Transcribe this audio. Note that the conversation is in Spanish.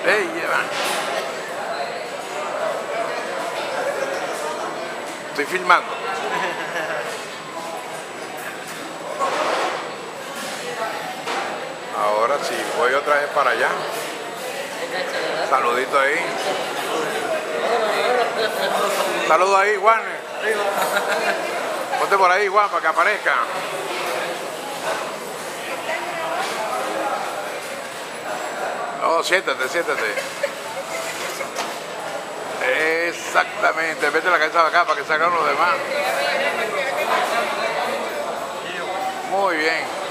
¡Ey, llevan! Estoy filmando. Ahora sí, voy otra vez para allá. Saludito ahí. Saludo ahí, Juan. Ponte por ahí, Juan, para que aparezca. No, siéntate, siéntate. Exactamente, vete la cabeza de acá para que salgan los demás. Muy bien.